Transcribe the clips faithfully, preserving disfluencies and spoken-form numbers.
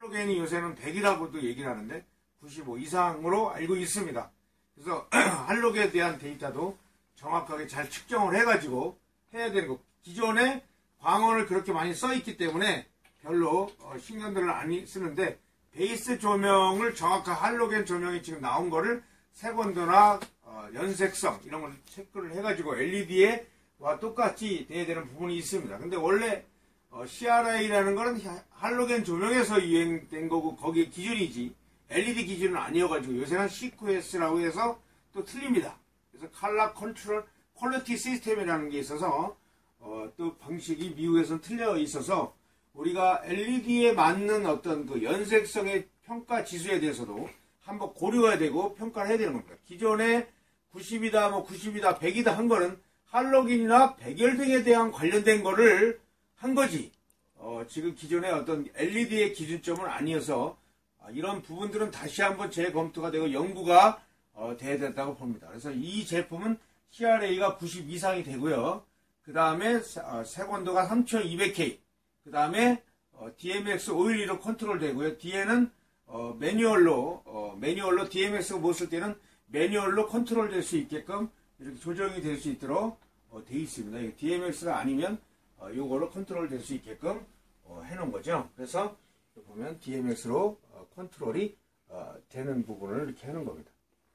할로겐이 요새는 백이라고도 얘기를 하는데 구십오 이상으로 알고 있습니다. 그래서 할로겐에 대한 데이터도 정확하게 잘 측정을 해가지고 해야 되는 거. 기존에 광원을 그렇게 많이 써있기 때문에 별로 신경들을 안 쓰는데 베이스 조명을 정확한 할로겐 조명이 지금 나온 거를 색온도나 연색성 이런 걸 체크를 해가지고 엘이디와 똑같이 돼야 되는 부분이 있습니다. 근데 원래 씨알아이라는 거는 할로겐 조명에서 유행된 거고 거기에 기준이지 엘이디 기준은 아니어가지고 요새는 씨큐에스라고 해서 또 틀립니다. 그래서 컬러 컨트롤 퀄리티 시스템이라는 게 있어서 어, 또 방식이 미국에서는 틀려 있어서 우리가 엘이디에 맞는 어떤 그 연색성의 평가 지수에 대해서도 한번 고려해야 되고 평가를 해야 되는 겁니다. 기존에 구십이다, 뭐 구십이다, 백이다 한 거는 할로겐이나 백열등에 대한 관련된 거를 한 거지. 어, 지금 기존의 어떤 엘이디의 기준점은 아니어서 어, 이런 부분들은 다시 한번 재검토가 되고 연구가 어, 돼야 된다고 봅니다. 그래서 이 제품은 씨알에이가 구십 이상이 되고요. 그 다음에 어, 색온도가 삼천이백 케이. 그 다음에 어, 디엠엑스 오일이로 컨트롤 되고요. 뒤에는 어, 매뉴얼로 어, 매뉴얼로 디엠엑스가 못 쓸 때는 매뉴얼로 컨트롤 될 수 있게끔 이렇게 조정이 될 수 있도록 어, 돼 있습니다. 디엠엑스가 아니면 어, 요거로 컨트롤 될 수 있게끔 어, 해놓은 거죠. 그래서 보면 디엠엑스로 어, 컨트롤이 어, 되는 부분을 이렇게 하는 겁니다.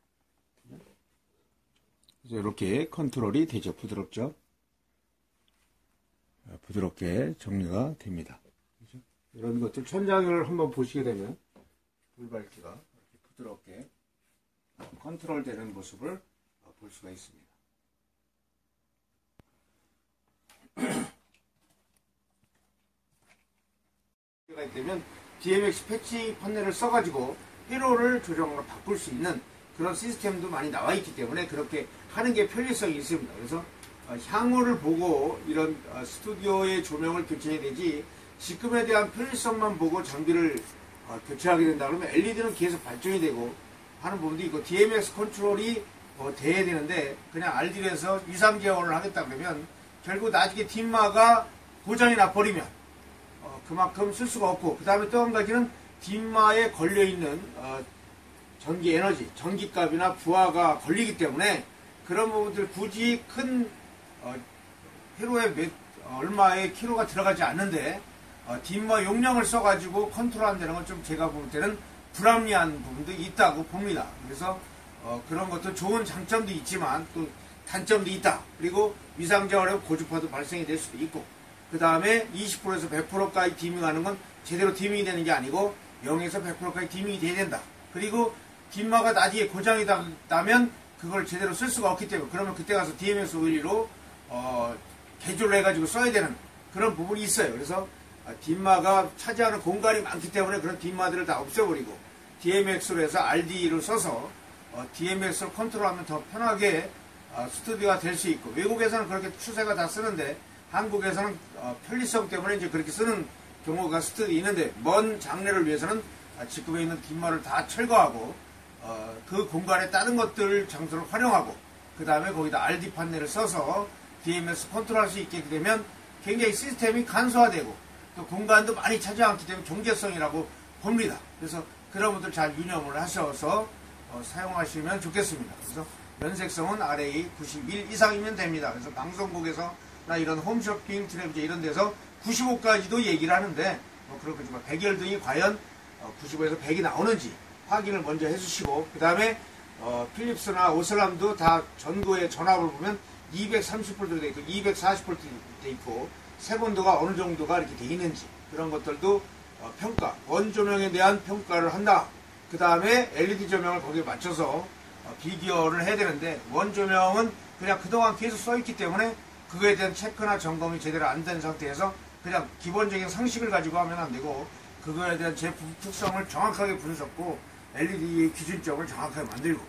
그래서 이렇게 컨트롤이 되죠. 부드럽죠. 어, 부드럽게 정리가 됩니다. 그렇죠? 이런 것들 천장을 한번 보시게 되면 불밝기가 이렇게 부드럽게 어, 컨트롤 되는 모습을 어, 볼 수가 있습니다. 가 있다면 디엠엑스 패치 판넬을 써가지고 회로를 조정으로 바꿀 수 있는 그런 시스템도 많이 나와 있기 때문에 그렇게 하는 게 편리성이 있습니다. 그래서 향후를 보고 이런 스튜디오의 조명을 교체해야 되지 지금에 대한 편리성만 보고 장비를 교체하게 된다 그러면 엘이디는 계속 발전이 되고 하는 부분도 있고 디엠엑스 컨트롤이 돼야 되는데 그냥 알디에서 이, 삼 개월을 하겠다 그러면 결국 나중에 dim마가 고장이 나버리면 어, 그만큼 쓸 수가 없고 그 다음에 또 한 가지는 dim마에 걸려있는 어, 전기 에너지, 전기값이나 부하가 걸리기 때문에 그런 부분들 굳이 큰 어, 회로에 몇, 어, 얼마의 키로가 들어가지 않는데 어, dim마 용량을 써가지고 컨트롤 한다는 건 좀 제가 볼 때는 불합리한 부분도 있다고 봅니다. 그래서 어, 그런 것도 좋은 장점도 있지만 또 단점도 있다. 그리고 위상적으로 고주파도 발생이 될 수도 있고 그 다음에 이십 퍼센트에서 백 퍼센트까지 디밍하는 건 제대로 디밍이 되는 게 아니고 영에서 백 퍼센트까지 디밍이 돼야 된다. 그리고 dim마가 나중에 고장이 나면 그걸 제대로 쓸 수가 없기 때문에 그러면 그때 가서 디엠엑스 오일로 어, 개조를 해가지고 써야 되는 그런 부분이 있어요. 그래서 dim마가 차지하는 공간이 많기 때문에 그런 dim마들을 다 없애버리고 디엠엑스로 해서 알디를 써서 어, 디엠엑스를 컨트롤하면 더 편하게 어, 스튜디오가 될 수 있고 외국에서는 그렇게 추세가 다 쓰는데 한국에서는 어, 편리성 때문에 이제 그렇게 쓰는 경우가 스튜디오 있는데 먼 장래를 위해서는 아, 지금에 있는 dim마를 다 철거하고 어, 그 공간에 다른 것들 장소를 활용하고 그 다음에 거기다 알디 판넬을 써서 디엠엑스 컨트롤할 수 있게 되면 굉장히 시스템이 간소화되고 또 공간도 많이 차지 않기 때문에 경제성이라고 봅니다. 그래서 그런 분들 잘 유념을 하셔서 어, 사용하시면 좋겠습니다. 그래서 연색성은 알에이 구십일 이상이면 됩니다. 그래서 방송국에서나 이런 홈쇼핑, 텔레비전 이런 데서 구십오까지도 얘기를 하는데 뭐 그렇겠지만 백열등이 과연 어, 구십오에서 백이 나오는지 확인을 먼저 해주시고 그 다음에 어, 필립스나 오슬람도 다 전구의 전압을 보면 이백삼십 볼트가 되어 있고 이백사십 볼트 되어 있고 색온도가 어느 정도가 이렇게 되어 있는지 그런 것들도 어, 평가, 원조명에 대한 평가를 한다. 그 다음에 엘이디 조명을 거기에 맞춰서 어, 비교를 해야 되는데 원조명은 그냥 그동안 계속 써있기 때문에 그거에 대한 체크나 점검이 제대로 안 된 상태에서 그냥 기본적인 상식을 가지고 하면 안 되고 그거에 대한 제품 특성을 정확하게 분석고 엘이디의 기준점을 정확하게 만들고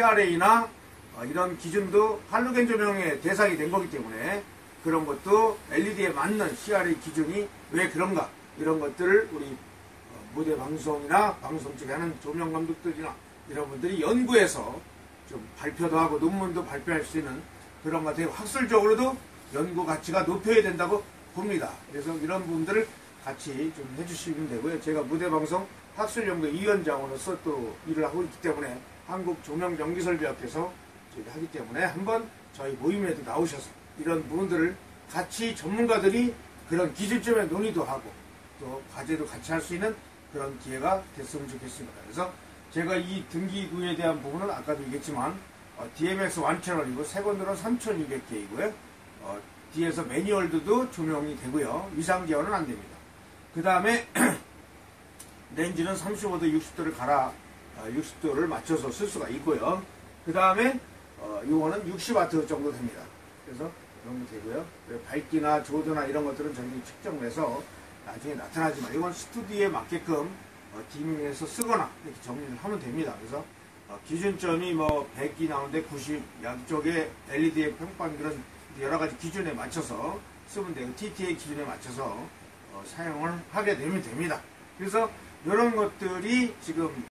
씨알에이나 어, 이런 기준도 할로겐 조명의 대상이 된 거기 때문에 그런 것도 엘이디에 맞는 씨알에이 기준이 왜 그런가 이런 것들을 우리 어, 무대 방송이나 방송 쪽에 하는 조명 감독들이나 이런 분들이 연구해서 좀 발표도 하고 논문도 발표할 수 있는 그런 것 같아요. 학술적으로도 연구 가치가 높여야 된다고 봅니다. 그래서 이런 부분들을 같이 좀 해주시면 되고요. 제가 무대방송 학술연구위원장으로서 또 일을 하고 있기 때문에 한국조명전기설비학회에서 저희가 하기 때문에 한번 저희 모임에도 나오셔서 이런 부분들을 같이 전문가들이 그런 기준점에 논의도 하고 또 과제도 같이 할 수 있는 그런 기회가 됐으면 좋겠습니다. 그래서 제가 이 등기구에 대한 부분은 아까도 얘기했지만 어, 디엠엑스 일 채널이고 세번으로 삼천이백 개이고요. 어, 뒤에서 매뉴얼도 조명이 되고요. 위상 제어는 안 됩니다. 그 다음에 렌즈는 삼십오 도 육십 도를 갈아 어, 육십 도를 맞춰서 쓸 수가 있고요. 그 다음에 어, 이거는 육십 와트 정도 됩니다. 그래서 이런 거 되고요. 밝기나 조도나 이런 것들은 저희들이 측정을 해서 나중에 나타나지만 이건 스튜디오에 맞게끔 어, 디밍해서 쓰거나 이렇게 정리를 하면 됩니다. 그래서 어, 기준점이 뭐 백이 나오는데 구십, 양쪽에 엘이디의 평판 그런 여러 가지 기준에 맞춰서 쓰면 되고 티티의 기준에 맞춰서 어, 사용을 하게 되면 됩니다. 그래서 이런 것들이 지금